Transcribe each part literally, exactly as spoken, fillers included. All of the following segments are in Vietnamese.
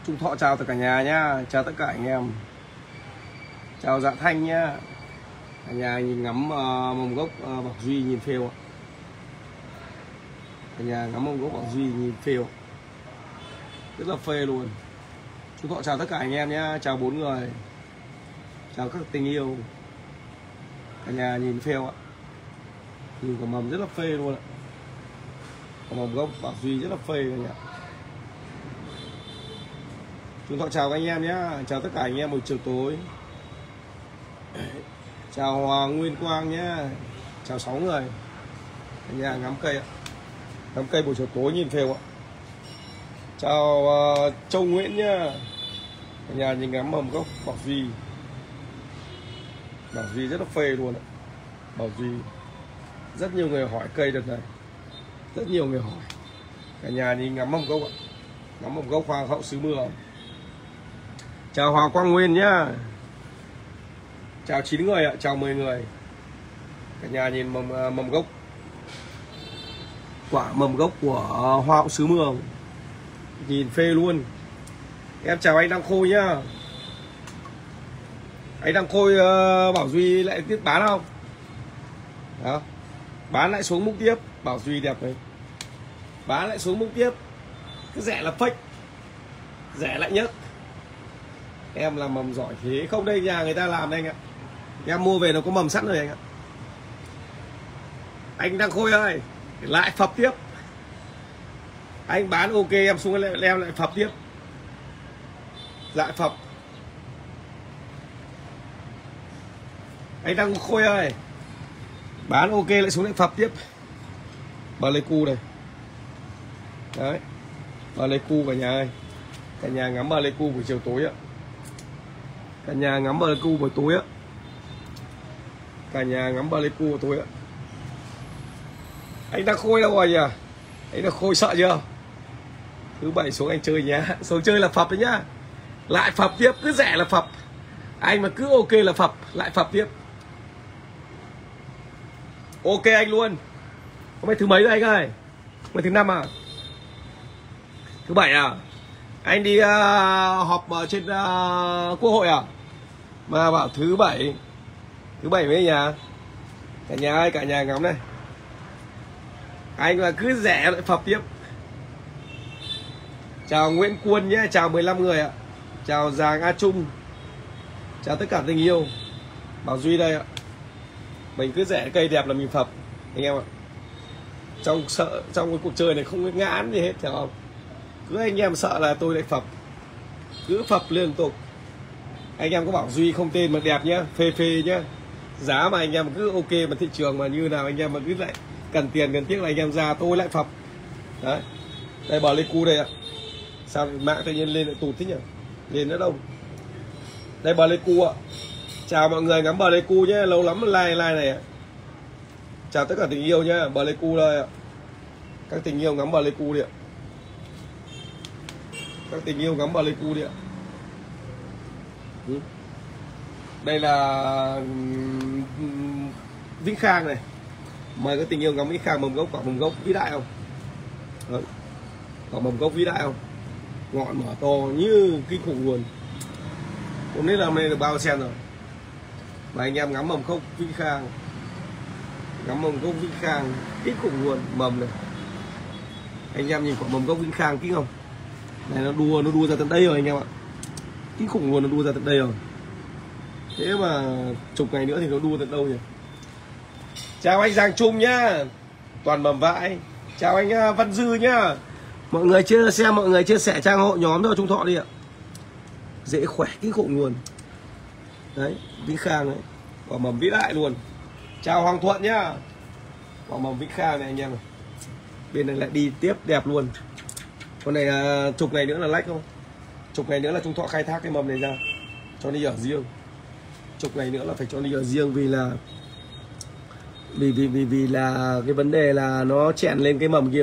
Trung Thọ chào tất cả nhà nhá, chào tất cả anh em. Chào Dạ Thanh nhá. Cả nhà nhìn ngắm uh, mầm gốc uh, Bảo Duy nhìn phêu ạ. Cả nhà ngắm mầm gốc Bảo Duy nhìn phêu. Rất là phê luôn. Trung Thọ chào tất cả anh em nhá, chào bốn người. Chào các tình yêu. Cả nhà nhìn phêu ạ. Nhìn quả mầm rất là phê luôn ạ. Quả mầm gốc Bảo Duy rất là phê cả nhà. Chúng tôi chào các anh em nhé, chào tất cả anh em buổi chiều tối. Chào Hoàng Nguyên Quang nhé, chào sáu người. Cả nhà ngắm cây ạ. Ngắm cây buổi chiều tối nhìn phèo ạ. Chào uh, Châu Nguyễn nhé. Cả nhà nhìn ngắm mầm gốc Bảo Duy. Bảo Duy rất là phê luôn ạ. Bảo Duy. Rất nhiều người hỏi cây đợt này. Rất nhiều người hỏi. Cả nhà nhìn ngắm mầm gốc ạ. Ngắm mầm gốc Hoàng hậu xứ Mường. Chào Hoàng Quang Nguyên nhá. Chào chín người ạ, chào mười người. Cả nhà nhìn mầm mầm gốc. Quả mầm gốc của Hoa hậu xứ Mường. Nhìn phê luôn. Em chào anh Đăng Khôi nhá. Anh Đăng Khôi uh, Bảo Duy lại tiếp bán không? Đó. Bán lại xuống múc tiếp. Bảo Duy đẹp đấy. Bán lại xuống múc tiếp. Cứ rẻ là fake. Rẻ lại nhất. Em làm mầm giỏi thế. Không, đây nhà người ta làm đây anh ạ. Em mua về nó có mầm sẵn rồi anh ạ. Anh Đăng Khôi ơi, lại phập tiếp. Anh bán ok em xuống em lại phập tiếp. Lại phập. Anh Đăng Khôi ơi, bán ok lại xuống lại phập tiếp. Bà Lê Cu đây. Đấy. Bà Lê Cu cả nhà ơi. Cả nhà ngắm bà Lê Cu buổi chiều tối ạ. Cả nhà ngắm bà Lê Cu buổi tối á. Cả nhà ngắm bà Lê Cu buổi tối á. Anh Đăng Khôi đâu rồi nhỉ? Anh Đăng Khôi sợ chưa? Thứ bảy xuống anh chơi nhá. Xuống chơi là phập đấy nhá. Lại phập tiếp, cứ rẻ là phập. Anh mà cứ ok là phập, lại phập tiếp. Ok anh luôn. Hôm nay thứ mấy rồi anh ơi? Hôm nay thứ năm à? Thứ bảy à? Anh đi uh, họp ở trên uh, Quốc hội à? Mà bảo thứ bảy. Thứ bảy với nhà. Cả nhà ơi, cả nhà ngắm đây. Anh mà cứ rẻ lại phập tiếp. Chào Nguyễn Quân nhé, chào mười lăm người ạ. Chào Giàng A Trung. Chào tất cả tình yêu. Bảo Duy đây ạ. Mình cứ rẻ cây đẹp là mình phập anh em ạ. Trong sợ trong cái cuộc chơi này không có ngã án gì hết, hiểu không? Cứ anh em sợ là tôi lại phập. Cứ phập liên tục. Anh em có bảo Duy không tên mà đẹp nhá, phê phê nhá. Giá mà anh em cứ ok mà thị trường mà như nào anh em mà cứ lại cần tiền cần tiếc là anh em ra tôi lại phập. Đấy. Đây bà Lê Cu đây ạ. Sao mạng tự nhiên lên lại tụt thế nhỉ? Lên nữa đâu? Đây bà Lê Cu ạ. Chào mọi người ngắm bà Lê Cu nhé, lâu lắm like like này ạ. Chào tất cả tình yêu nhé, bà Lê Cu đây ạ. Các tình yêu ngắm bà Lê Cu đi ạ. Các tình yêu ngắm bà Lê Cu đi ạ. Đây là Vĩnh Khang này. Mời các tình yêu ngắm Vĩnh Khang mầm gốc, quả mầm gốc vĩ đại không? Đấy. Quả mầm gốc vĩ đại không? Ngọn mở to như kinh khủng luôn. Hôm nay làm này được bao sen rồi. Và anh em ngắm mầm gốc Vĩnh Khang. Ngắm mầm gốc Vĩnh Khang kinh khủng luôn, mầm này. Anh em nhìn quả mầm gốc Vĩnh Khang kinh không? Này nó đua nó đua ra tận đây rồi anh em ạ. Kinh khủng luôn, nó đua ra tận đây rồi. Thế mà chục ngày nữa thì nó đua tận đâu nhỉ? Chào anh Giang Trung nhá. Toàn mầm vãi. Chào anh Văn Dư nhá. Mọi người chưa xem, mọi người chia sẻ trang hộ nhóm thôi Trung Thọ đi ạ. Dễ khỏe kinh khủng luôn. Đấy, Vĩnh Khang đấy. Quả mầm vĩ đại luôn. Chào Hoàng Thuận nhá. Quả mầm Vĩnh Khang này anh em này. Bên này lại đi tiếp đẹp luôn. Con này uh, chục ngày nữa là lách không? Chục ngày nữa là Trung Thọ khai thác cái mầm này ra cho đi ở riêng. Chục ngày nữa là phải cho đi ở riêng vì là vì vì vì vì là cái vấn đề là nó chèn lên cái mầm kia.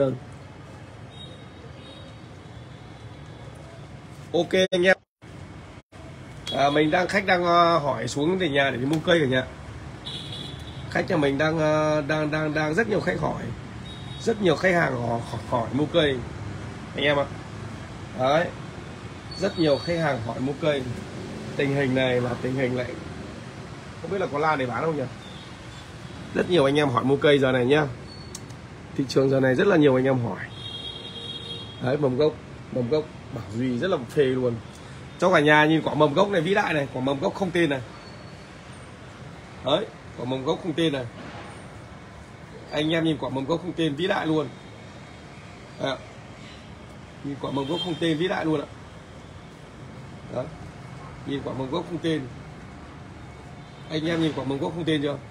Ok anh em. À, mình đang khách đang uh, hỏi xuống để nhà để đi mua cây cả nhà. Khách nhà mình đang uh, đang đang đang rất nhiều khách hỏi, rất nhiều khách hàng hỏi, hỏi mua cây anh em ạ. Đấy. Rất nhiều khách hàng hỏi mua cây. Tình hình này là tình hình lại không biết là có lan để bán không nhỉ. Rất nhiều anh em hỏi mua cây giờ này nhá. Thị trường giờ này rất là nhiều anh em hỏi. Đấy, mầm gốc, mầm gốc Bảo Duy rất là phê luôn. Cho cả nhà nhìn quả mầm gốc này vĩ đại này, quả mầm gốc không tên này. Đấy, quả mầm gốc không tên này. Anh em nhìn quả mầm gốc không tên vĩ đại luôn. Đấy, nhìn quả mầm gốc không tên vĩ đại luôn ạ. Đấy, nhìn quả mầm gốc không tên. Anh em nhìn quả mầm gốc không tên chưa?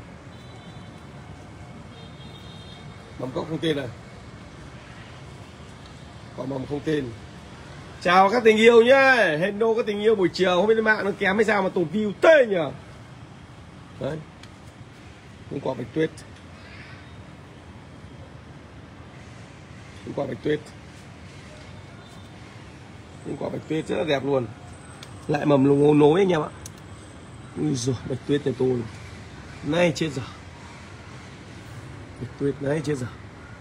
Mầm gốc không tên này, quả mầm không tên. Chào các tình yêu nhá, hello các tình yêu buổi chiều. Hôm bên mạng nó kém hay sao mà tụt view tê nhỉ. Đấy, những quả bạch tuyết, những quả bạch tuyết, những quả bạch tuyết rất là đẹp luôn. Lại mầm lùng ngô nối anh em ạ. Ui giời, bạch tuyết này tôi nay chết giờ. Bạch tuyết đấy chết giờ.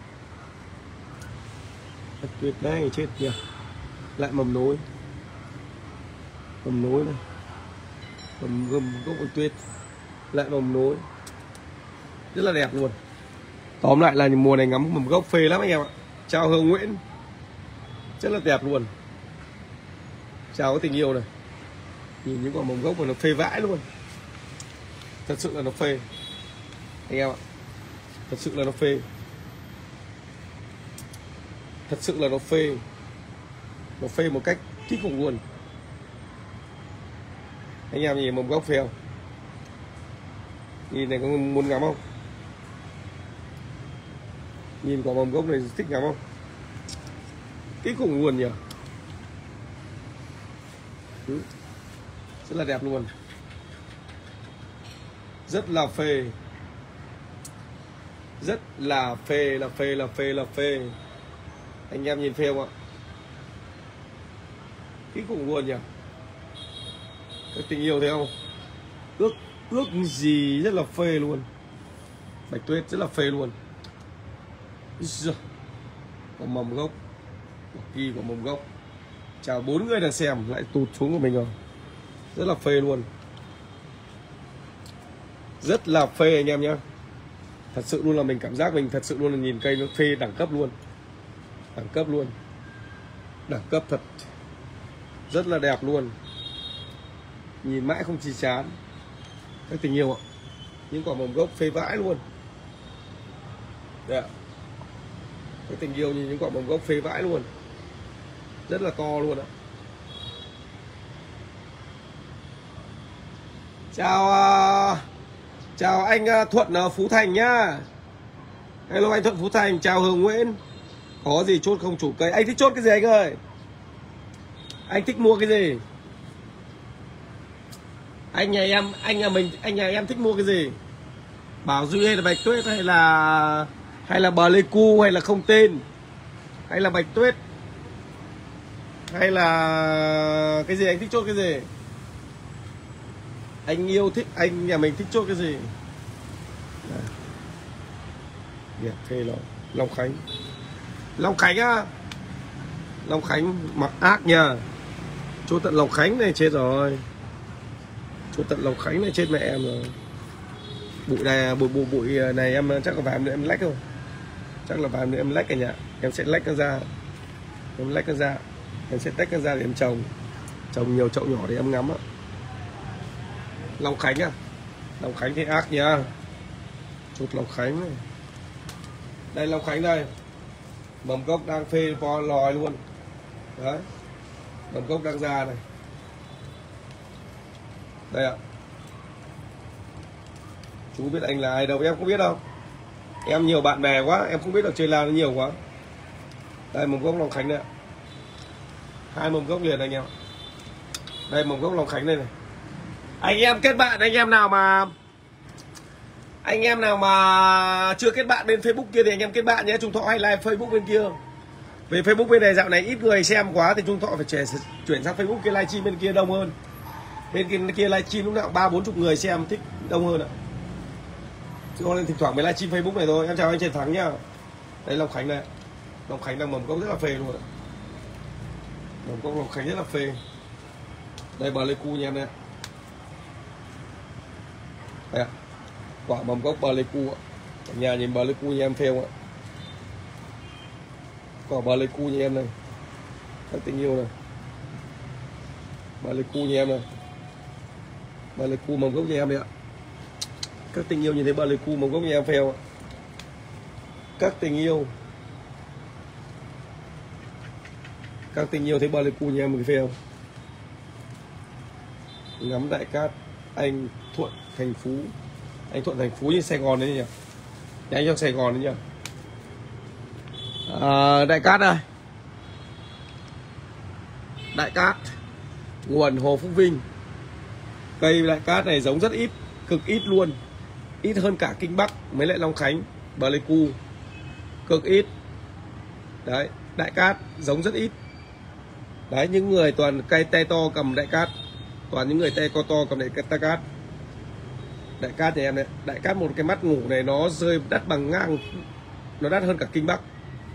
Bạch tuyết đấy chết nhỉ. Lại mầm nối, mầm nối này, mầm gầm gốc bạch tuyết, lại mầm nối rất là đẹp luôn. Tóm lại là mùa này ngắm mầm gốc phê lắm anh em ạ. Chào Hương Nguyễn, rất là đẹp luôn. Chào cái tình yêu này, nhìn những quả mầm gốc mà nó phê vãi luôn. Thật sự là nó phê anh em ạ. Thật sự là nó phê. Thật sự là nó phê. Nó phê một cách kinh khủng luôn. Anh em nhìn mầm gốc phê không? Nhìn này có muốn ngắm không? Nhìn quả mầm gốc này thích ngắm không? Kinh khủng luôn nhỉ. Ừ. Rất là đẹp luôn. Rất là phê. Rất là phê, là phê, là phê, là phê. Anh em nhìn phê không ạ? Kinh khủng luôn nhỉ. Cái tình yêu thấy không? Ước ước gì rất là phê luôn. Bạch tuyết rất là phê luôn. Quả mầm gốc, quả kỳ quả mầm gốc. Chào bốn người đang xem lại tụt xuống của mình rồi. Rất là phê luôn. Rất là phê anh em nhé. Thật sự luôn là mình cảm giác mình thật sự luôn là nhìn cây nó phê đẳng cấp luôn. Đẳng cấp luôn. Đẳng cấp thật. Rất là đẹp luôn. Nhìn mãi không chi chán. Các tình yêu ạ. Những quả mầm gốc phê vãi luôn. Đây ạ. Các tình yêu nhìn những quả mầm gốc phê vãi luôn. Rất là to luôn ạ. Chào uh, chào anh uh, Thuận uh, Phú Thành nhá. Hello anh Thuận Phú Thành. Chào Hương Nguyễn. Có gì chốt không chủ cây? Anh thích chốt cái gì anh ơi? Anh thích mua cái gì? Anh nhà em, anh nhà mình, anh nhà em thích mua cái gì? Bảo Duy hay là bạch tuyết hay là hay là bờ lê cu hay là không tên? Hay là bạch tuyết? Hay là cái gì, anh thích chốt cái gì? Anh yêu thích, anh nhà mình thích chốt cái gì? Đẹp phê rồi. Long Khánh. Long Khánh á. Long Khánh mặc ác nha. Chỗ tận Long Khánh này chết rồi. Chỗ tận Long Khánh này chết mẹ em rồi. Bụi này, bụi bụi bụi này em chắc là vài nữa em lách rồi. Chắc là vài nữa em lách cả nhà. Em sẽ lách nó ra. Em lách nó ra. Em sẽ tách nó ra để em trồng. Trồng nhiều chậu nhỏ để em ngắm á. Long Khánh à. Long Khánh thì ác nha. Chút Long Khánh này. Đây Long Khánh đây. Mầm gốc đang phê vo lòi luôn. Đấy. Mầm gốc đang ra này. Đây ạ. Chú biết anh là ai đâu, em không biết đâu. Em nhiều bạn bè quá, em không biết được chơi nào nó nhiều quá. Đây mầm gốc Long Khánh đây ạ. Hai mầm gốc liền anh em. Đây mầm gốc Long Khánh đây này. Anh em kết bạn, anh em nào mà Anh em nào mà chưa kết bạn bên Facebook kia thì anh em kết bạn nhé. Trung Thọ hay live Facebook bên kia. Về Facebook bên này dạo này ít người xem quá thì Trung Thọ phải chuyển, chuyển sang Facebook kia livestream bên kia đông hơn. Bên kia, kia livestream lúc nào ba bốn chục người xem thích đông hơn ạ. Chứ còn thỉnh thoảng mới livestream Facebook này thôi. Em chào anh Trần Thắng nhá. Đấy Long Khánh này. Long Khánh đang mầm gốc rất là phê luôn ạ. Mầm gốc Long Khánh rất là phê. Đây Pleiku nha em nè. Đây ạ. Quả mầm gốc Pleiku ạ. Cả nhà nhìn Pleiku nha em phê không ạ? Quả Pleiku nha em này. Các tình yêu này. Pleiku nha em này. Pleiku mầm gốc nha em đấy ạ. Các tình yêu nhìn thấy Pleiku mầm gốc nha em phê không ạ? Các tình yêu. Các tình yêu thấy Pleiku nha em phê không? Ngắm Đại Cát, anh Thuận Thành Phú. Anh Thuận Thành Phú như Sài Gòn đấy nhỉ? Nhà anh trong Sài Gòn đấy nhỉ? À, Đại Cát đây. Đại Cát, nguồn Hồ Phúc Vinh. Cây Đại Cát này giống rất ít, cực ít luôn. Ít hơn cả Kinh Bắc mới lại Long Khánh, Pleiku. Cực ít. Đấy, Đại Cát giống rất ít. Đấy, những người toàn cây tay to cầm Đại Cát. Toàn những người tay co to cầm Đại Cát. Đại Cát nhà em này, Đại Cát một cái mắt ngủ này nó rơi đắt bằng ngang, nó đắt hơn cả Kinh Bắc.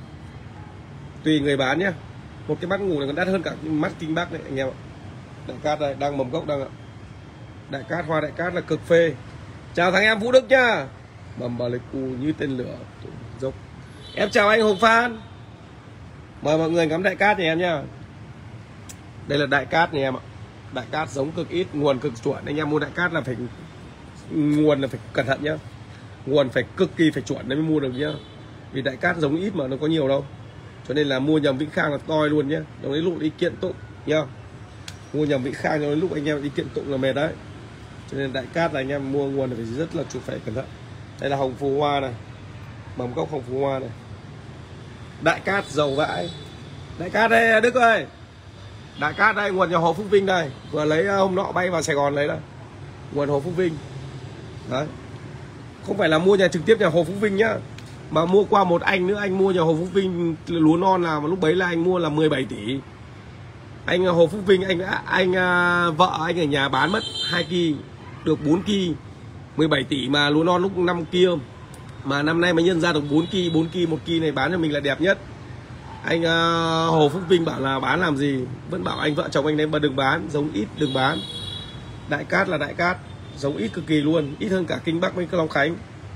Tùy người bán nhá. Một cái mắt ngủ này còn đắt hơn cả mắt Kinh Bắc đấy anh em ạ. Đại Cát đây, đang mầm gốc đang ạ. Đại Cát, hoa Đại Cát là cực phê. Chào thằng em Vũ Đức nhá. Mầm Pleiku như tên lửa dốc. Em chào anh Hồng Phan. Mời mọi người ngắm Đại Cát nhà em nhá. Đây là Đại Cát nhà em ạ. Đại Cát giống cực ít, nguồn cực chuẩn. Anh em mua Đại Cát là phải nguồn là phải cẩn thận nhá. Nguồn phải cực kỳ phải chuẩn mới mua được nhá. Vì Đại Cát giống ít mà nó có nhiều đâu. Cho nên là mua nhầm Vĩnh Khang là toi luôn nhá. Đồng đến lúc đi kiện tụng nhá. Mua nhầm Vĩnh Khang cho đến lúc anh em đi kiện tụng là mệt đấy. Cho nên Đại Cát là anh em mua nguồn phải rất là chủ phải cẩn thận. Đây là hồng phù hoa này. Mầm gốc hồng phù hoa này. Đại Cát giàu vãi. Đại Cát đây Đức ơi. Đại Cát đây, nguồn nhà Hồ Phúc Vinh đây. Vừa lấy hôm nọ bay vào Sài Gòn lấy đây. Nguồn Hồ Phúc Vinh. Đấy. Không phải là mua nhà trực tiếp nhà Hồ Phúc Vinh nhá. Mà mua qua một anh nữa, anh mua nhà Hồ Phúc Vinh lúa non là lúc bấy là anh mua là mười bảy tỷ. Anh Hồ Phúc Vinh, anh anh vợ anh ở nhà bán mất hai ki, được bốn ki, mười bảy tỷ mà lúa non lúc năm kia. Mà năm nay mới nhân ra được bốn ki, bốn ki, một ki này bán cho mình là đẹp nhất. Anh uh, Hồ Phúc Vinh bảo là bán làm gì, vẫn bảo anh vợ chồng anh đấy mà đừng bán, giống ít đừng bán. Đại Cát là Đại Cát, giống ít cực kỳ luôn, ít hơn cả Kinh Bắc với Long Khánh.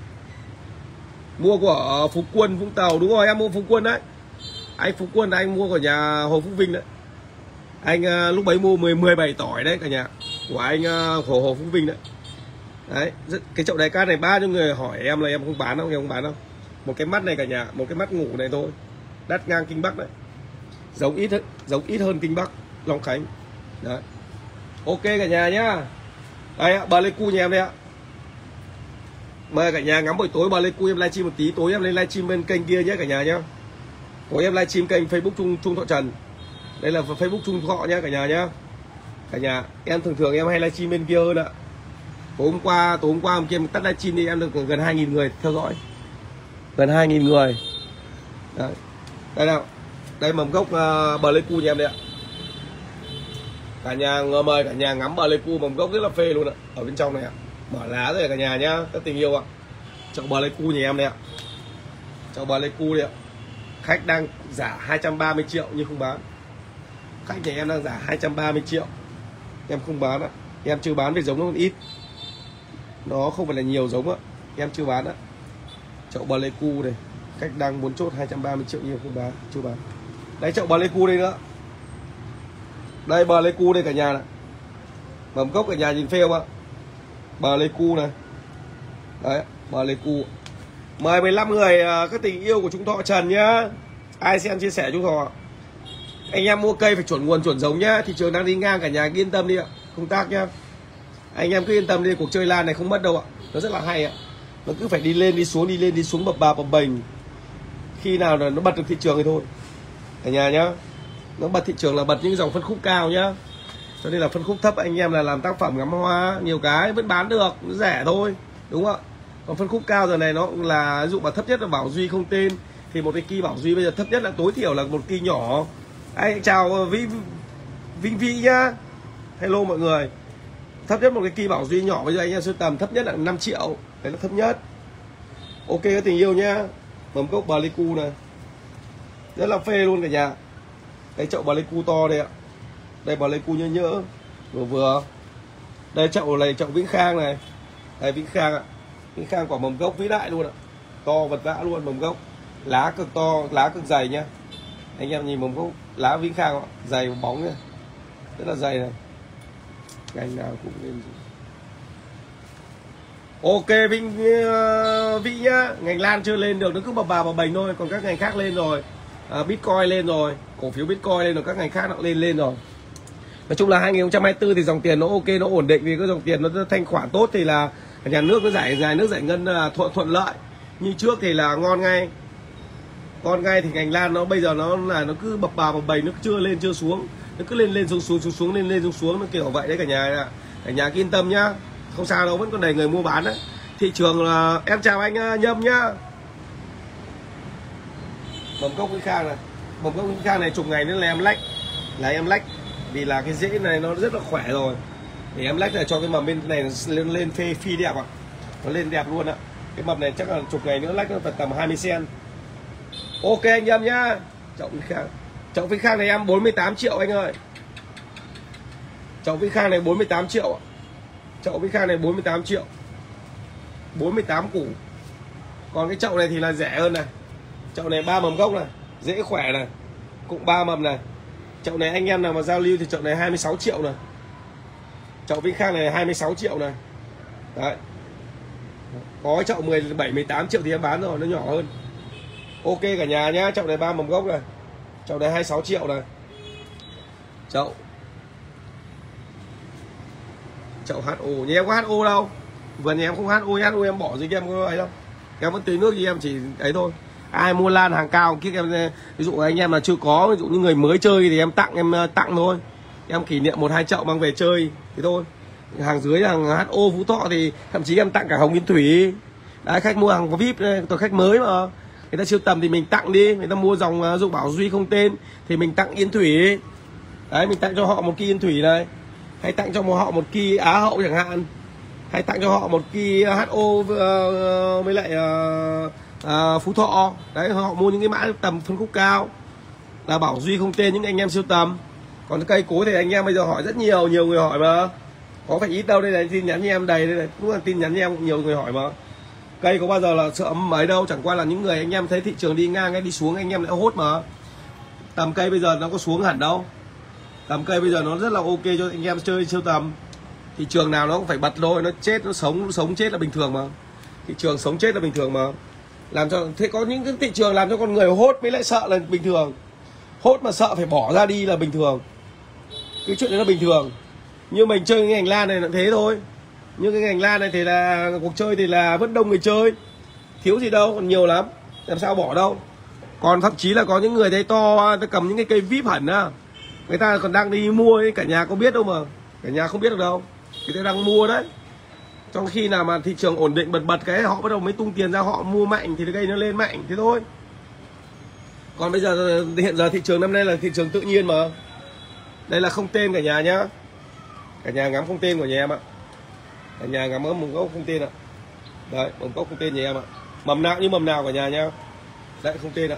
Mua của Phú Quân Vũng Tàu, đúng rồi em mua Phú Quân đấy. Anh Phú Quân là anh mua của nhà Hồ Phúc Vinh đấy. Anh uh, lúc bấy mua mười bảy tỏi đấy cả nhà, của anh uh, của Hồ Phúc Vinh đấy. Đấy, cái chậu Đại Cát này bao nhiêu người hỏi em là em không bán không, em không bán đâu. Một cái mắt này cả nhà, một cái mắt ngủ này thôi. Đắt ngang Kinh Bắc đấy. Giống ít giống ít hơn Kinh Bắc, Long Khánh. Đấy. Ok cả nhà nhá. Đây ạ, Pleiku nhà em đây ạ. Mời cả nhà ngắm buổi tối Pleiku em livestream một tí, tối em lên livestream bên kênh kia nhé cả nhà nhá. Tối em livestream kênh Facebook Trung Trung Thọ Trần. Đây là Facebook Trung Thọ nhá cả nhà nhá. Cả nhà, em thường thường em hay livestream bên kia hơn ạ. Tối hôm qua, tối hôm qua hôm kia em tắt livestream đi em được gần hai nghìn người theo dõi. Gần hai nghìn người. Đấy. Đây nào. Đây mầm gốc uh, Pleiku nhà em đây ạ. Cả nhà mời cả nhà ngắm Pleiku mầm gốc rất là phê luôn ạ. Ở bên trong này ạ. Mở lá rồi cả nhà nhá, các tình yêu ạ. Chậu Pleiku nhà em đây ạ. Chậu Pleiku đây ạ. Khách đang giả hai trăm ba mươi triệu nhưng không bán. Khách nhà em đang giả hai trăm ba mươi triệu. Em không bán ạ. Em chưa bán vì giống nó còn ít. Nó không phải là nhiều giống ạ. Em chưa bán ạ. Chậu Pleiku này. Khách đang muốn chốt hai trăm ba mươi triệu nhưng không bán, chưa bán. Đấy chậu Pleiku đây nữa. Đây Pleiku đây cả nhà này. Mầm gốc cả nhà nhìn phê không ạ? Pleiku này. Đấy, Pleiku. Mời mười lăm người các tình yêu của Trung Thọ Trần nhá. Ai xem chia sẻ Trung Thọ. Anh em mua cây phải chuẩn nguồn chuẩn giống nhá. Thị trường đang đi ngang cả nhà yên tâm đi ạ. Công tác nhá. Anh em cứ yên tâm đi, cuộc chơi lan này không mất đâu ạ. Nó rất là hay ạ. Nó cứ phải đi lên đi xuống đi lên đi xuống bập bà bập bềnh. Khi nào là nó bật được thị trường thì thôi cả nhà nhá. Nó bật thị trường là bật những dòng phân khúc cao nhá. Cho nên là phân khúc thấp anh em là làm tác phẩm ngắm hoa nhiều cái vẫn bán được, nó rẻ thôi, đúng không ạ? Còn phân khúc cao giờ này nó là ví dụ mà thấp nhất là Bảo Duy không tên thì một cái ki Bảo Duy bây giờ thấp nhất là tối thiểu là một ki nhỏ. Anh chào Vinh Vinh Vĩ nhá. Hello mọi người. Thấp nhất một cái ki Bảo Duy nhỏ bây giờ anh em sưu tầm thấp nhất là năm triệu. Đấy là thấp nhất. Ok các tình yêu nhá. Mầm gốc Pleiku này. Rất là phê luôn cả nhà. Cái chậu Pleiku to đây ạ. Đây Pleiku nhớ nhỡ. vừa vừa. Đây chậu này, chậu Vĩnh Khang này, đây Vĩnh Khang ạ. Vĩnh Khang quả mầm gốc vĩ đại luôn ạ, to vật vã luôn, mầm gốc lá cực to, lá cực dày nhá. Anh em nhìn mầm gốc lá Vĩnh Khang ạ, dày bóng nhá, rất là dày này, ngành nào cũng lên. Ok Vĩnh uh, Vĩ nhá, ngành lan chưa lên được, nó cứ bập bà bập bềnh thôi, còn các ngành khác lên rồi. À, Bitcoin lên rồi, cổ phiếu Bitcoin lên rồi, các ngành khác nó lên lên rồi. Nói chung là hai nghìn không trăm hai mươi tư thì dòng tiền nó ok, nó ổn định, vì cái dòng tiền nó thanh khoản tốt thì là nhà nước nó giải nhà nước giải ngân là thuận thuận lợi. Như trước thì là ngon ngay. Ngon ngay thì ngành lan nó bây giờ nó là nó cứ bập bà bập bềnh, nó chưa lên chưa xuống, nó cứ lên lên xuống xuống xuống xuống lên lên xuống xuống, nó kiểu vậy đấy cả nhà. Cả nhà yên tâm nhá, không sao đâu, vẫn còn đầy người mua bán đấy. Thị trường là em chào anh Nhâm nhá. Mầm gốc Vĩnh Khang này, mầm gốc Vĩnh Khang này chục ngày nữa là em lách, là em lách vì là cái rễ này nó rất là khỏe rồi, để em lách là cho cái mầm bên này nó lên lên phê phi đẹp ạ, nó lên đẹp luôn ạ. Cái mầm này chắc là chục ngày nữa lách nó phải tầm hai mươi xen. Ok anh Nhâm nhá. Chậu Vĩnh Khang, chậu Vĩnh Khang này em bốn mươi tám triệu anh ơi. Chậu Vĩnh Khang này bốn mươi tám triệu ạ. Chậu Vĩnh Khang này bốn mươi tám triệu, bốn mươi tám củ. Còn cái chậu này thì là rẻ hơn này. Chậu này ba mầm gốc này, dễ khỏe này, cũng ba mầm này. Chậu này anh em nào mà giao lưu thì chậu này hai mươi sáu triệu này. Chậu Vĩnh Khang này hai mươi sáu triệu này. Đấy. Có cái chậu mười bảy mười tám triệu thì em bán rồi, nó nhỏ hơn. Ok cả nhà nhá, chậu này ba mầm gốc này. Chậu này hai mươi sáu triệu này. Chậu Chậu hát o, nhà em có hát o đâu. Vườn nhà em không hát o, hát o em bỏ dưới kia em có ấy đâu. Em vẫn tưới nước thì em chỉ ấy thôi. Ai mua lan hàng cao kia em, ví dụ anh em mà chưa có, ví dụ như người mới chơi thì em tặng, em tặng thôi. Em kỷ niệm một hai chậu mang về chơi thì thôi. Hàng dưới hàng hát o Phú Thọ thì thậm chí em tặng cả hồng yên thủy. Đấy, khách mua hàng có vê i pê, toàn khách mới mà. Người ta siêu tầm thì mình tặng đi, người ta mua dòng dụng Bảo Duy không tên thì mình tặng yên thủy. Đấy, mình tặng cho họ một kỳ yên thủy này, hay tặng cho họ một kỳ Á Hậu chẳng hạn, hay tặng cho họ một kỳ hát o uh, với lại uh, uh, Phú Thọ. Đấy, họ mua những cái mã tầm phân khúc cao là Bảo Duy không tên, những anh em siêu tầm. Còn cây cối thì anh em bây giờ hỏi rất nhiều, nhiều người hỏi mà, có phải ít đâu. Đây này, tin nhắn như em đầy đây này, cũng là tin nhắn như em cũng nhiều người hỏi mà. Cây có bao giờ là sợ mấy đâu, chẳng qua là những người anh em thấy thị trường đi ngang hay đi xuống anh em lại hốt mà. Tầm cây bây giờ nó có xuống hẳn đâu, tầm cây bây giờ nó rất là ok cho anh em chơi siêu tầm. Thị trường nào nó cũng phải bật thôi, nó chết nó sống, nó sống chết là bình thường mà. Thị trường sống chết là bình thường mà. Làm cho thế có những cái thị trường làm cho con người hốt mới lại sợ là bình thường. Hốt mà sợ phải bỏ ra đi là bình thường. Cái chuyện đấy là bình thường. Như mình chơi cái ngành lan này là thế thôi. Như cái ngành lan này thì là cuộc chơi thì là vẫn đông người chơi, thiếu gì đâu, còn nhiều lắm, làm sao bỏ đâu. Còn thậm chí là có những người thấy to, ta cầm những cái cây vê i pê hẳn á, người ta còn đang đi mua ấy, cả nhà có biết đâu mà, cả nhà không biết được đâu, người ta đang mua đấy. Trong khi nào mà thị trường ổn định bật bật cái họ bắt đầu mới tung tiền ra họ mua mạnh thì cây nó lên mạnh thế thôi. Còn bây giờ hiện giờ thị trường năm nay là thị trường tự nhiên mà. Đây là không tên cả nhà nhá, cả nhà ngắm không tên của nhà em ạ. Cả nhà ngắm mầm gốc không tên ạ. Đấy, mầm gốc không tên nhà em ạ. Mầm nào như mầm nào cả nhà nhá. Đấy, không tên ạ.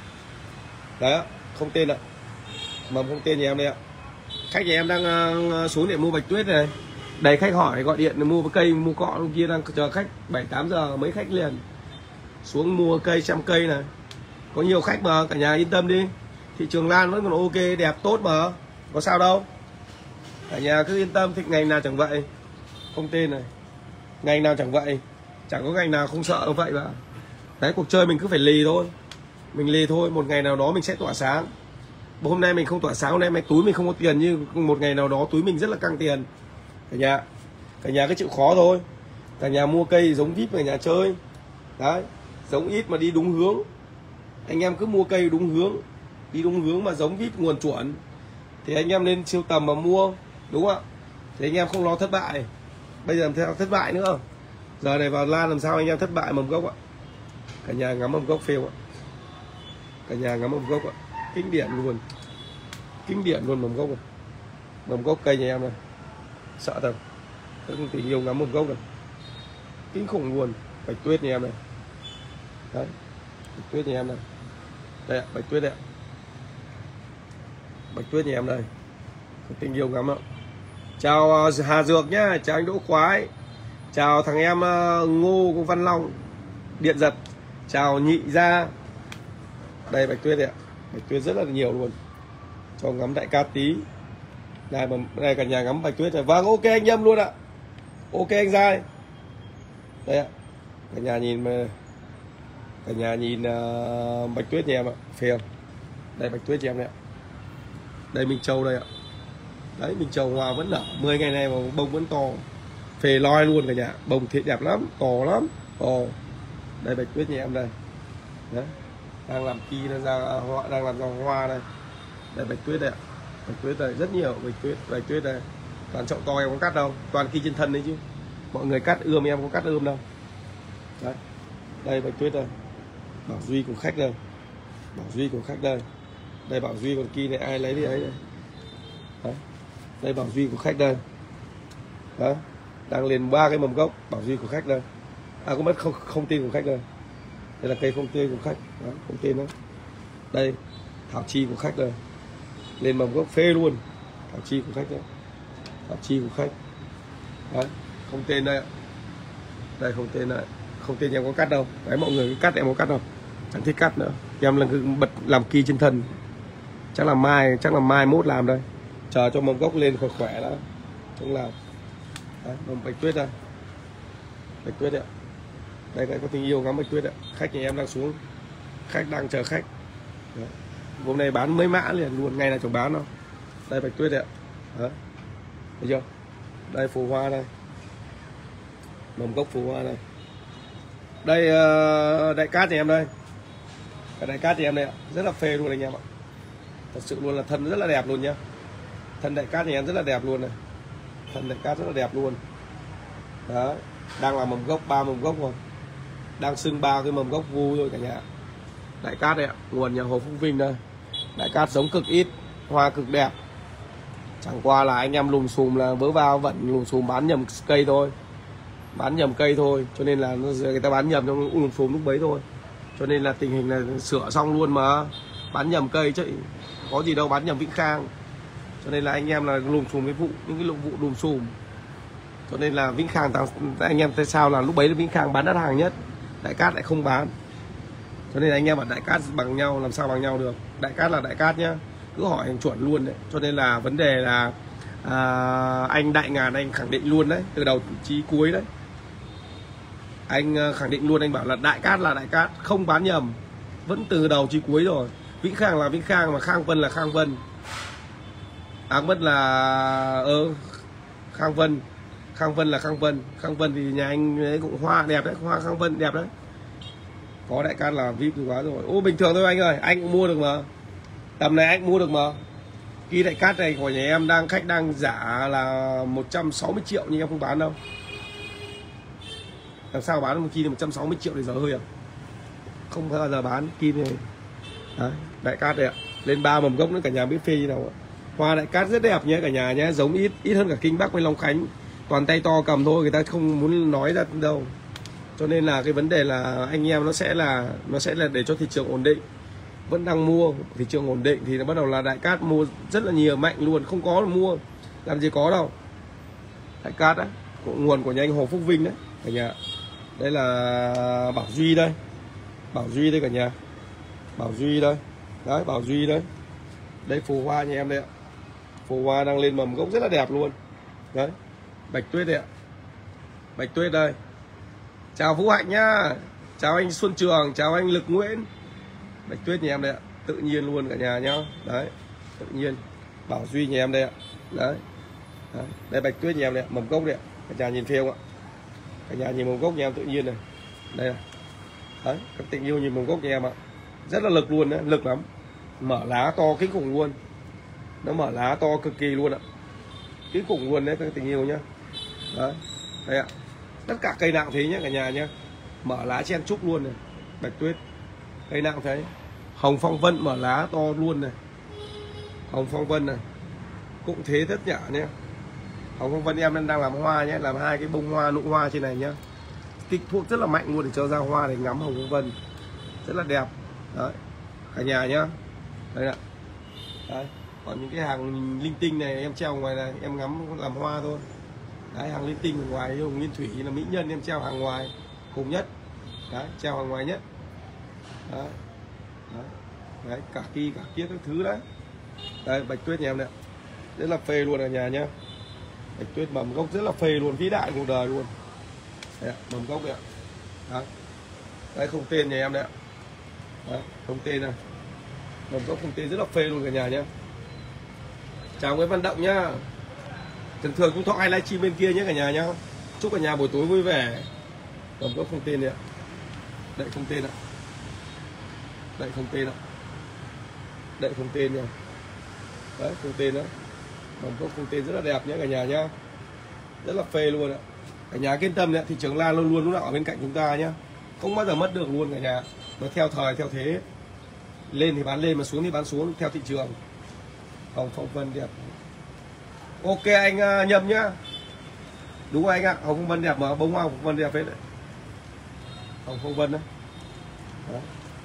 Đấy, không tên ạ. Mầm không tên nhà em đây ạ. Khách nhà em đang uh, xuống để mua bạch tuyết này. Đầy khách hỏi gọi điện để mua cây, mua cọ, lúc kia đang chờ khách bảy tám giờ mấy khách liền xuống mua cây, trăm cây này. Có nhiều khách mà, cả nhà yên tâm đi. Thị trường lan vẫn còn ok, đẹp tốt mà, có sao đâu. Cả nhà cứ yên tâm, thì ngành nào chẳng vậy. Không tên này, ngành nào chẳng vậy, chẳng có ngành nào không sợ đâu vậy mà. Đấy, cuộc chơi mình cứ phải lì thôi, mình lì thôi, một ngày nào đó mình sẽ tỏa sáng. Hôm nay mình không tỏa sáng, hôm nay túi mình không có tiền, như một ngày nào đó túi mình rất là căng tiền. Cả nhà, cả nhà cứ chịu khó thôi. Cả nhà mua cây giống vê i pê, cả nhà chơi. Đấy, giống ít mà đi đúng hướng. Anh em cứ mua cây đúng hướng, đi đúng hướng mà giống vê i pê nguồn chuẩn thì anh em nên siêu tầm mà mua, đúng không ạ? Thì anh em không lo thất bại. Bây giờ làm theo thất bại nữa, giờ này vào lan làm sao anh em thất bại mầm gốc ạ? Cả nhà ngắm mầm gốc phêu ạ, cả nhà ngắm mầm gốc ạ, kinh điển luôn, kinh điển luôn mầm gốc này. Mầm gốc cây nhà em này, sợ thật, không tình yêu ngắm mầm gốc này, kinh khủng luôn. Bạch tuyết nhà em này, đấy, bạch tuyết nhà em này, đây ạ, bạch tuyết đây ạ, bạch tuyết nhà em đây, tình yêu ngắm ạ. Chào Hà Dược nhá, chào anh Đỗ Khoái, chào thằng em Ngô Văn Long Điện Giật, chào Nhị Gia. Đây bạch tuyết này ạ, bạch tuyết rất là nhiều luôn. Cho ngắm đại ca tí. Đây mà đây cả nhà ngắm bạch tuyết này. Vâng, ok anh Nhâm luôn ạ. Ok anh Giai. Đây ạ. Cả nhà nhìn mà cả nhà nhìn uh, bạch tuyết nhà em ạ, phê không? Đây bạch tuyết nhà em đấy ạ. Đây Minh Châu đây ạ. Đấy Minh Châu hoa vẫn nở, mười ngày này mà bông vẫn to. Phê loi luôn cả nhà, bông thiệt đẹp lắm, to lắm. Ồ. Đây bạch tuyết nhà em đây. Đấy. Đang làm kỳ nó ra hoa, đang làm ra hoa đây. Đây bạch tuyết đây ạ. Bạch tuyết đây rất nhiều bạch tuyết, bạch tuyết đây. Toàn chậu to em có cắt đâu, toàn kỳ trên thân đấy chứ. Mọi người cắt ươm em có cắt ươm đâu. Đấy. Đây bạch tuyết đây. Bảo Duy cùng khách đây. Bảo Duy cùng khách đây. Đây Bảo Duy còn kỳ này ai lấy đi ấy đây. Đấy. Đây Bảo Duy của khách đây. Đó. Đang liền ba cái mầm gốc Bảo Duy của khách đây. À có mất không không tin của khách đây. Đây là cây không tươi của khách. Đó, không tin đó. Đây Thảo Chi của khách đây. Lên mầm gốc phê luôn. Thảo Chi của khách đấy. Thảo Chi của khách. Đấy, không tên đây ạ. Đây không tên đây. Không tên em có cắt đâu. Đấy mọi người cắt em có cắt đâu. Chẳng thích cắt nữa. Em là cứ bật làm kỳ trên thân. Chắc là mai, chắc là mai mốt làm đây. Chờ cho mầm gốc lên khỏe khỏe đã. Không làm. Đấy, mầm bạch tuyết đây. Bạch tuyết đấy ạ. Đây cái có tình yêu ngắm bạch tuyết đấy. Khách nhà em đang xuống. Khách đang chờ khách. Đấy. Hôm nay bán mấy mã liền luôn, ngay là chồng bán đâu. Đây bạch tuyết đấy ạ. Đấy. Thấy chưa? Đây phù hoa đây. Mầm gốc phù hoa đây. Đây uh, đại cát nhà em đây. Cái đại cát nhà em đây ạ. Rất là phê luôn anh em ạ. Thật sự luôn là thân rất là đẹp luôn nhá. Thân đại cát nhà em rất là đẹp luôn này. Thân đại cát rất là đẹp luôn. Đấy. Đang là mầm gốc, ba mầm gốc rồi. Đang sưng ba cái mầm gốc vu rồi cả nhà. Đại cát đây ạ, nguồn nhà Hồ Phúc Vinh đây. Đại cát giống cực ít, hoa cực đẹp. Chẳng qua là anh em lùm xùm là vớ vào vận lùm xùm bán nhầm cây thôi. Bán nhầm cây thôi, cho nên là người ta bán nhầm trong lùm xùm lúc bấy thôi. Cho nên là tình hình là sửa xong luôn mà. Bán nhầm cây chứ có gì đâu, bán nhầm Vĩnh Khang. Cho nên là anh em là lùm xùm cái vụ, những cái vụ lùm xùm. Cho nên là Vĩnh Khang, anh em tại sao là lúc bấy là Vĩnh Khang bán đắt hàng nhất, Đại Cát lại không bán. Cho nên là anh em bảo Đại Cát bằng nhau, làm sao bằng nhau được. Đại Cát là Đại Cát nhá, cứ hỏi anh chuẩn luôn đấy. Cho nên là vấn đề là à, anh Đại Ngàn anh khẳng định luôn đấy, từ đầu chí cuối đấy. Anh khẳng định luôn, anh bảo là Đại Cát là Đại Cát, không bán nhầm, vẫn từ đầu chí cuối rồi. Vĩnh Khang là Vĩnh Khang, mà Khang Vân là Khang Vân. Áng Vân là ơ ờ, Khang Vân. Khang Vân là Khang Vân. Khang Vân thì nhà anh ấy cũng hoa đẹp đấy, hoa Khang Vân đẹp đấy. Có Đại Cát là vê i pê quá rồi. Ô bình thường thôi anh ơi, anh cũng mua được mà. Tầm này anh cũng mua được mà. Kỳ Đại Cát này của nhà em đang khách đang giả là một trăm sáu mươi triệu nhưng em không bán đâu. Làm sao bán một kỳ một trăm sáu mươi triệu để giờ hơi à? Không bao giờ bán kỳ này. Đấy, Đại Cát đây ạ. Lên ba mầm gốc nữa, cả nhà biết phê như nào ạ. Hoa Đại Cát rất đẹp nhé cả nhà nhé, giống ít ít hơn cả Kinh Bắc với Long Khánh. Toàn tay to cầm thôi, người ta không muốn nói ra đâu. Cho nên là cái vấn đề là anh em nó sẽ là nó sẽ là để cho thị trường ổn định. Vẫn đang mua, thị trường ổn định thì nó bắt đầu là Đại Cát mua rất là nhiều, mạnh luôn, không có là mua. Làm gì có đâu. Đại Cát á, nguồn của nhà anh Hồ Phúc Vinh đấy cả nhà. Đây là Bảo Duy đây. Bảo Duy đây cả nhà. Bảo Duy đây. Đấy, Bảo Duy đấy. Đây phù hoa nhà em đây ạ. Phù hoa đang lên mầm gốc rất là đẹp luôn. Đấy. Bạch Tuyết đây ạ. Bạch Tuyết đây. Chào Vũ Hạnh nhá. Chào anh Xuân Trường, chào anh Lực Nguyễn. Bạch Tuyết nhà em đây ạ. Tự nhiên luôn cả nhà nhá. Đấy. Tự nhiên. Bảo Duy nhà em đây ạ. Đấy. Đấy. Đây Bạch Tuyết nhà em đây ạ. Mầm gốc đây ạ. Cả nhà nhìn phê không ạ? Cả nhà nhìn mầm gốc nhà em tự nhiên này. Đây này. Đấy. Các tình yêu nhìn mầm gốc nhà em ạ. Rất là lực luôn đấy. Lực lắm. Mở lá to kinh khủng luôn. Nó mở lá to cực kỳ luôn ạ. Kinh khủng luôn đấy các tình yêu nhá. Đấy. Đây ạ. Tất cả cây nào thế nhá cả nhà nhá. Mở lá chen chúc luôn này. Bạch Tuyết. Cây nào thấy. Hồng Phong Vân mở lá to luôn này. Hồng Phong Vân này. Cũng thế thất nhã nhé. Hồng Phong Vân em đang làm hoa nhé, làm hai cái bông hoa nụ hoa trên này nhá. Kích thuốc rất là mạnh luôn để cho ra hoa để ngắm Hồng Phong Vân. Rất là đẹp. Đấy. Cả nhà nhá. Đây ạ. Đấy. Còn những cái hàng linh tinh này em treo ngoài này em ngắm làm hoa thôi. Đấy, hàng linh tinh ở ngoài như Nguyên Thủy là mỹ nhân em treo hàng ngoài cùng nhất. Đấy, treo hàng ngoài nhất. Đấy. Đấy. Đấy, cả kỳ cả kia các thứ đấy. Đây, bạch tuyết nhà em này rất là phê luôn ở nhà nhá. Bạch tuyết mầm gốc rất là phê luôn, vĩ đại cuộc đời luôn. Đấy, mầm gốc đấy ạ. Đấy. Đây không tên nhà em đấy ạ. Đấy, không tên này. Mầm gốc không tên rất là phê luôn cả nhà nhá. Chào Nguyễn Văn Động nhá. Thường thường cũng thọ ai livestream bên kia nhé cả nhà nhá. Chúc cả nhà buổi tối vui vẻ. Mầm gốc không tên đấy ạ. Đậy không tên ạ. Đậy không tên ạ. Đậy không tên nha. Đấy, không tên đó. Mầm gốc không tên rất là đẹp nhé cả nhà nhá. Rất là phê luôn ạ. Cả nhà yên tâm đấy, thị trường lan luôn luôn lúc nào ở bên cạnh chúng ta nhá. Không bao giờ mất được luôn cả nhà. Nó theo thời theo thế. Lên thì bán lên mà xuống thì bán xuống theo thị trường. Hồng Phong Vân đẹp. Ok anh uh, Nhâm nhá. Đúng rồi anh ạ, Hồng Phong Vân đẹp mà bông hoa Hồng Phong Vân đẹp hết đấy. Hồng Phong Vân đấy. Đó.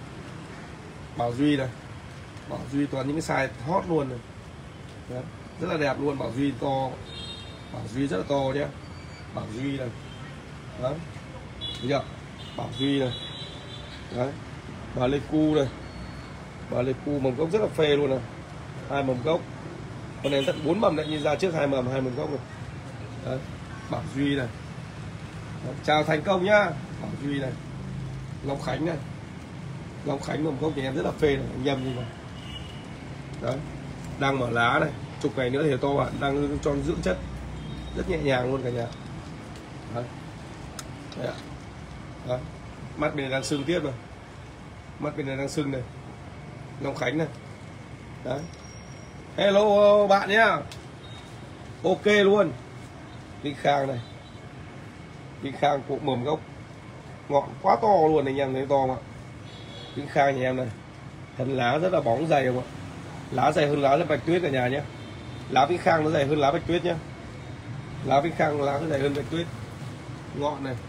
Bảo Duy này. Bảo Duy toàn những cái size hot luôn này. Đấy. Rất là đẹp luôn, Bảo Duy to. Bảo Duy rất là to nhé. Bảo Duy này. Đấy. Thấy chưa? Bảo Duy này. Đấy. Bà Lê Cu này. Bà Lê Cu mầm gốc rất là phê luôn này. Hai mầm gốc. Con này tận bốn mầm lại như ra trước hai mầm, hai mầm gốc này. Đấy. Bảo Duy này. Đấy. Chào thành công nhá. Bảo Duy này. Long Khánh này. Long Khánh mầm gốc thì em rất là phê này, anh Nhâm đi vào. Đấy. Đang mở lá này, chục ngày nữa thì to bạn, đang cho dưỡng chất rất nhẹ nhàng luôn cả nhà. Đấy. Đấy ạ. Đấy. Mắt bên này đang sưng tiếp rồi. Mắt bên này đang sưng này. Long Khánh này. Đấy. Hello bạn nhá. Ok luôn. Vinh Khang này. Vinh Khang cụ mầm gốc ngọn quá to luôn anh em thấy to mà. Vinh Khang nhà em này. Thân lá rất là bóng dày không ạ. Lá dày hơn lá là bạch tuyết cả nhà nhé. Lá Vinh Khang nó dày hơn lá bạch tuyết nhé. Lá Vinh Khang lá nó dày hơn bạch tuyết. Ngọn này.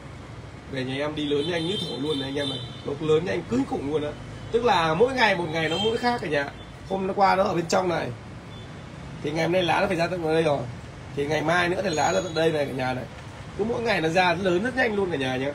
Về nhà em đi lớn nhanh như thổ luôn này anh em này. Nó lớn nhanh cứng khủng luôn đó. Tức là mỗi ngày một ngày nó mỗi khác cả nhà. Hôm nó qua nó ở bên trong này. Thì ngày hôm nay lá nó phải ra tận đây rồi. Thì ngày mai nữa thì lá ra tận đây này cả nhà này. Cứ mỗi ngày nó ra nó lớn rất nhanh luôn cả nhà nhé.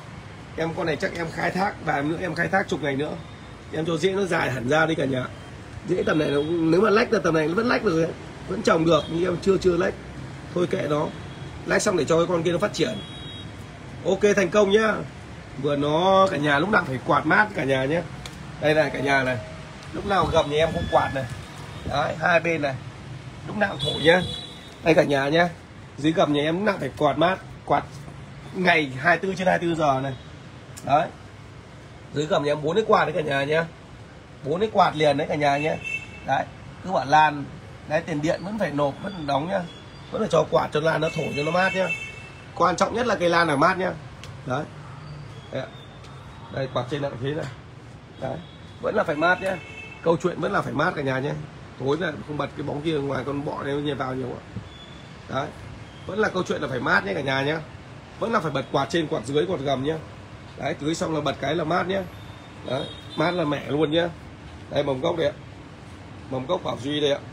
Em con này chắc em khai thác vài nữa em khai thác chục ngày nữa. Em cho rễ nó dài hẳn ra đi cả nhà. Rễ tầm này nó, nếu mà lách là tầm này nó vẫn lách được, vẫn trồng được nhưng em chưa chưa lách. Thôi kệ nó. Lách xong để cho cái con kia nó phát triển. Ok thành công nhá. Vừa nó cả nhà lúc nào phải quạt mát cả nhà nhé. Đây này cả nhà này. Lúc nào gầm nhà em cũng quạt này. Đấy, hai bên này. Lúc nào thổi nhá. Đây cả nhà nhá. Dưới gầm nhà em lúc nào phải quạt mát, quạt ngày hai mươi tư trên hai mươi tư giờ này. Đấy. Dưới gầm nhà em bốn cái quạt đấy cả nhà nhé. bốn cái quạt liền đấy cả nhà nhé. Đấy, cứ bảo lan, đấy tiền điện vẫn phải nộp, vẫn phải đóng nhá. Vẫn phải cho quạt cho lan nó thổi cho nó mát nhá. Quan trọng nhất là cây lan ở mát nhá. Đấy. Đấy, đây quạt trên lại thế này. Đấy, vẫn là phải mát nhá. Câu chuyện vẫn là phải mát cả nhà nhé. Tối là không bật cái bóng kia ngoài con bọ này nhảy vào nhiều ạ. Đấy. Vẫn là câu chuyện là phải mát nhé cả nhà nhé. Vẫn là phải bật quạt trên, quạt dưới, quạt gầm nhá. Đấy, tưới xong là bật cái là mát nhé. Đấy, mát là mẹ luôn nhá. Đây mầm gốc đây ạ. Mầm gốc Bảo Duy đây ạ.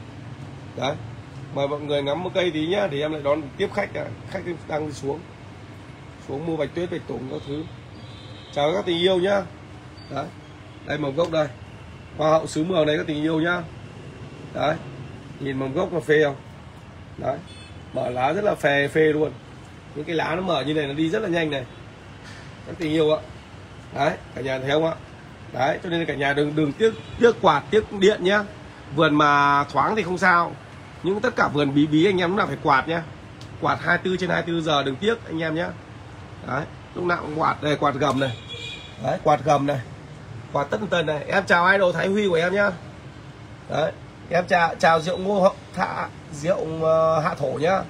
Đấy. Mời mọi người ngắm một cây tí nhá, để em lại đón tiếp khách ạ. Khách đang đi xuống. Xuống mua bạch tuyết, bạch tùng các thứ. Chào các tình yêu nhá. Đấy. Đây mầm gốc đây. Hoa hậu xứ mường này các tình yêu nhá. Đấy. Nhìn mầm gốc nó phê không? Đấy. Mở lá rất là phê phê luôn. Những cái lá nó mở như này nó đi rất là nhanh này. Các tình yêu ạ. Đấy, cả nhà thấy không ạ? Đấy, cho nên cả nhà đừng đừng tiếc tiếc quạt, tiếc điện nhá. Vườn mà thoáng thì không sao. Nhưng tất cả vườn bí bí anh em lúc nào phải quạt nhá. Quạt hai mươi tư trên hai mươi tư giờ đừng tiếc anh em nhá. Đấy, lúc nào cũng quạt đây, quạt gầm này. Đấy, quạt gầm này. Quạt tất tần này. Em chào idol Thái Huy của em nhá. Đấy, em chào chào rượu ngô hậu thạ rượu uh, hạ thổ nhá.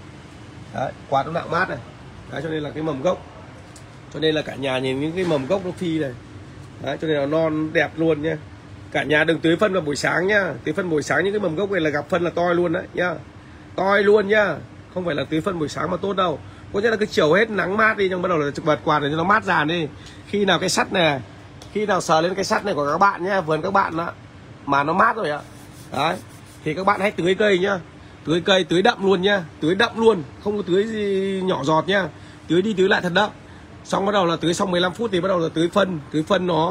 Đấy, quạt lúc nào cũng mát này. Đấy, cho nên là cái mầm gốc. Cho nên là cả nhà nhìn những cái mầm gốc nó phi này. Đấy, cho nên là non đẹp luôn nhá. Cả nhà đừng tưới phân vào buổi sáng nhá. Tưới phân buổi sáng những cái mầm gốc này là gặp phân là toi luôn đấy nhá. Toi luôn nhá. Không phải là tưới phân buổi sáng mà tốt đâu. Có nghĩa là cái chiều hết nắng mát đi, nhưng bắt đầu là bật quạt để cho nó mát dàn đi. Khi nào cái sắt này, khi nào sờ lên cái sắt này của các bạn nhá, vườn các bạn đó mà nó mát rồi ạ, Đấy, thì các bạn hãy tưới cây nhá, tưới cây tưới đậm luôn nhá, tưới đậm luôn, không có tưới gì nhỏ giọt nhá, tưới đi tưới lại thật đậm. Xong bắt đầu là tưới xong mười lăm phút thì bắt đầu là tưới phân, tưới phân nó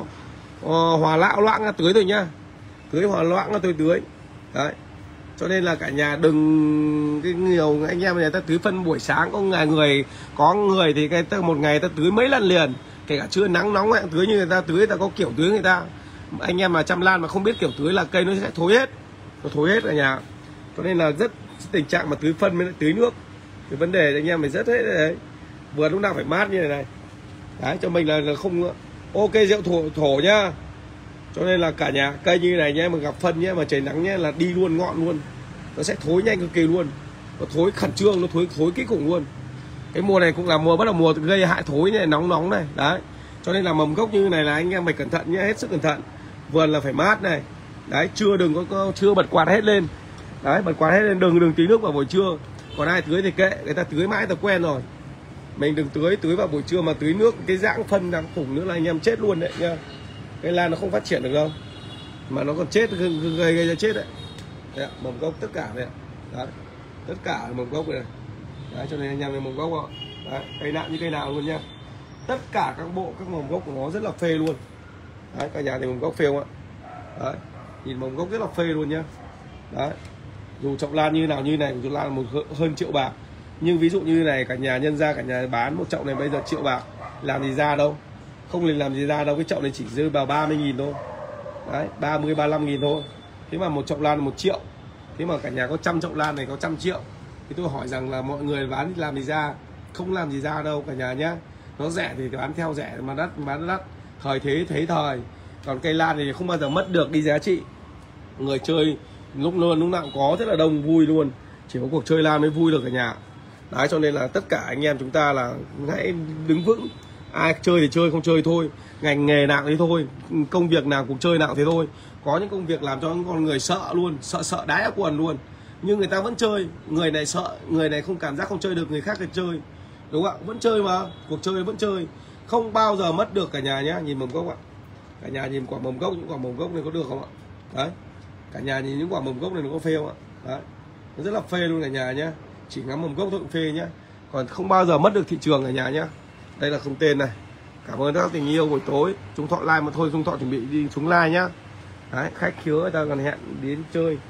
uh, hòa lão loãng ra tưới rồi nhá, tưới hòa loãng ra tôi tưới. Đấy, cho nên là cả nhà đừng cái nhiều anh em người ta tưới phân buổi sáng, có người người có người thì cái một ngày ta tưới mấy lần liền, kể cả trưa nắng nóng ấy, tưới như người ta tưới, người ta có kiểu tưới người ta. Anh em mà chăm lan mà không biết kiểu tưới là cây nó sẽ thối hết, nó thối hết cả nhà. Cho nên là rất tình trạng mà tưới phân với tưới nước, cái vấn đề anh em phải rất hết đấy, vừa lúc nào phải mát như này này. Đấy, cho mình là, là không ok rượu thổ, thổ nhá. Cho nên là cả nhà cây như này nhé, mà gặp phân nhé, mà trời nắng nhé là đi luôn ngọn luôn, nó sẽ thối nhanh cực kỳ luôn, nó thối khẩn trương, nó thối thối kinh khủng luôn. Cái mùa này cũng là mùa bắt đầu mùa gây hại thối này, nóng nóng này. Đấy, cho nên là mầm gốc như này là anh em phải cẩn thận nhé, hết sức cẩn thận. Vườn là phải mát này. Đấy, chưa đừng có, có chưa bật quạt hết lên. Đấy, bật quạt hết lên, đừng đừng tí nước vào buổi trưa. Còn ai tưới thì kệ, người ta tưới mãi ta quen rồi. Mình đừng tưới tưới vào buổi trưa mà tưới nước cái dạng phân đang khủng nữa là anh em chết luôn đấy nhá. Cây lan nó không phát triển được đâu, mà nó còn chết, gây gây ra chết đấy. Đấy, mầm gốc tất cả này. Đấy, tất cả mầm gốc này. Đấy, cho nên anh em mầm gốc ạ. Đấy, cây nào như cây nào luôn nha. Tất cả các bộ các mầm gốc của nó rất là phê luôn. Đấy, cả nhà thì mầm gốc phê không ạ? Đấy, nhìn mầm gốc rất là phê luôn nhá. Đấy, dù chậu lan như nào như này của chậu lan một hơn triệu bạc, nhưng ví dụ như này cả nhà nhân ra cả nhà bán một chậu này bây giờ triệu bạc làm gì ra đâu, không liền làm gì ra đâu. Cái chậu này chỉ rơi vào ba mươi nghìn thôi. Đấy, ba mươi ba mươi lăm nghìn thôi. Thế mà một chậu lan một triệu, thế mà cả nhà có trăm chậu lan này có trăm triệu, thì tôi hỏi rằng là mọi người bán làm gì ra, không làm gì ra đâu cả nhà nhá. Nó rẻ thì bán theo rẻ, mà đắt bán đắt, thời thế thế thời. Còn cây lan thì không bao giờ mất được đi giá trị. Người chơi lúc luôn lúc nào cũng có, rất là đông vui luôn, chỉ có cuộc chơi lan mới vui được cả nhà. Đấy, cho nên là tất cả anh em chúng ta là hãy đứng vững. Ai chơi thì chơi, không chơi thôi, ngành nghề nào thế thôi, công việc nào cuộc chơi nào thế thôi. Có những công việc làm cho những con người sợ luôn, sợ sợ đái áo quần luôn, nhưng người ta vẫn chơi. Người này sợ, người này không cảm giác không chơi được, người khác thì chơi, đúng không ạ? Vẫn chơi mà, cuộc chơi vẫn chơi, không bao giờ mất được cả nhà nhá. Nhìn mầm gốc ạ, cả nhà nhìn quả mầm gốc, những quả mầm gốc này có được không ạ? Đấy, cả nhà nhìn những quả mầm gốc này nó có phê không ạ? Đấy, nó rất là phê luôn cả nhà nhá. Chỉ ngắm mầm gốc thôi cũng phê nhá, còn không bao giờ mất được thị trường cả nhà nhá. Đây là không tên này. Cảm ơn các tình yêu buổi tối. Chúng Thọ like mà thôi, Chúng Thọ chuẩn bị đi xuống like nhá. Đấy, khách khứa người ta còn hẹn đến chơi,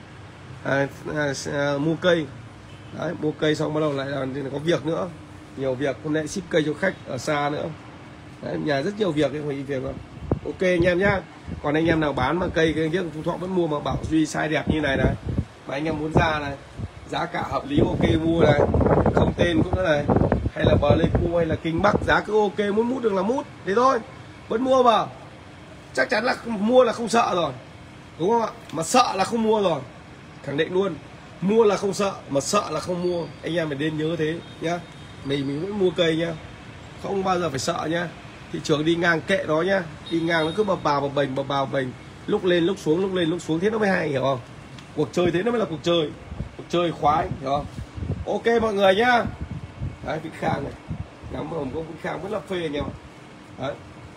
à, à, à, mua cây. Đấy, mua cây xong bắt đầu lại là có việc nữa, nhiều việc. Hôm nay ship cây cho khách ở xa nữa. Đấy, nhà rất nhiều việc, phải việc lắm. Ok anh em nhá. Còn anh em nào bán mà cây cái việc Chúng Thọ vẫn mua mà bảo Duy size đẹp như này này, mà anh em muốn ra này, giá cả hợp lý ok mua này, không tên cũng nữa này, hay là Pleiku hay là Kinh Bắc giá cứ ok, muốn mút được là mút thế thôi, vẫn mua mà. Chắc chắn là mua là không sợ rồi, đúng không ạ? Mà sợ là không mua rồi, khẳng định luôn. Mua là không sợ, mà sợ là không mua. Anh em phải nên nhớ thế nhá. Mình mình vẫn mua cây nhá, không bao giờ phải sợ nhá. Thị trường đi ngang kệ đó nhá, đi ngang nó cứ bập bào bập bềnh bập bào bập bềnh, lúc lên lúc xuống lúc lên lúc xuống, thế nó mới hay, hiểu không? Cuộc chơi thế nó mới là cuộc chơi, cuộc chơi khoái, hiểu không? Ok mọi người nhá. Đấy, Vĩnh Khang này, ngắm mầm gốc Vĩnh Khang rất là phê anh em ạ. Đấy,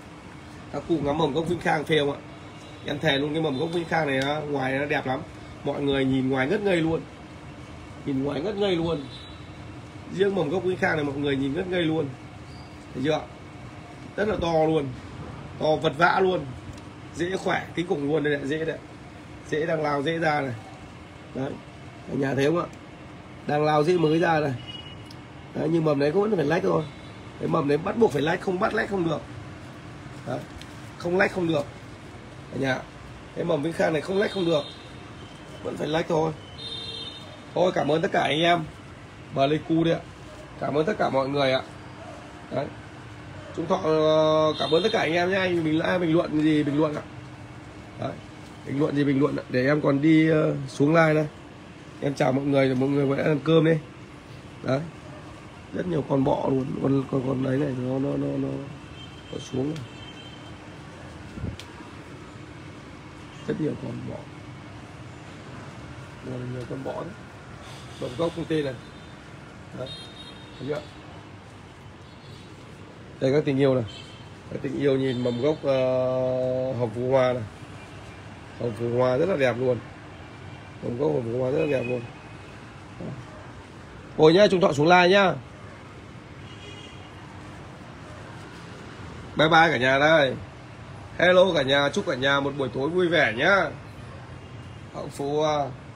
các cụ ngắm mầm gốc Vĩnh Khang phê không ạ? Em thề luôn, cái mầm gốc Vĩnh Khang này nó, ngoài nó đẹp lắm, mọi người nhìn ngoài ngất ngây luôn, nhìn ngoài ngất ngây luôn. Riêng mầm gốc Vĩnh Khang này mọi người nhìn ngất ngây luôn, thấy chưa? Rất là to luôn, to vật vã luôn, dễ khỏe kinh khủng luôn. Đây này, dễ đấy, dễ đang lao dễ ra này. Đấy, ở nhà thấy không ạ? Đang lao dễ mới ra này. Đấy, nhưng mầm đấy cũng vẫn phải lách thôi. Cái mầm đấy bắt buộc phải lách, không bắt lách không được. Đấy, không lách không được ở nhà. Cái mầm Vĩnh Khang này không lách không được, vẫn phải lách thôi. Thôi cảm ơn tất cả anh em Pleiku đấy ạ. Cảm ơn tất cả mọi người ạ. Đấy, Chúng Thọ cảm ơn tất cả anh em nhé. Anh bình ai bình luận gì bình luận ạ. Đấy, bình luận gì bình luận ạ. Để em còn đi uh, xuống live đây. Em chào mọi người, mọi người vẫn ăn cơm đi. Đấy, rất nhiều con bọ luôn, con con con đấy này nó nó nó nó, nó xuống rồi. Rất nhiều con bọ, nhiều, nhiều con bọ đấy. Mầm gốc công ty này. Đấy, thấy chưa? Đây các tình yêu này, các tình yêu nhìn mầm gốc uh, hồng phù hoa này, hồng phù hoa rất là đẹp luôn. Mầm gốc hồng hoa rất là đẹp luôn. Rồi nhá, Trung Thọ xuống like nhá. Bye bye cả nhà đây. Hello cả nhà, chúc cả nhà một buổi tối vui vẻ nhá. Hậu Phú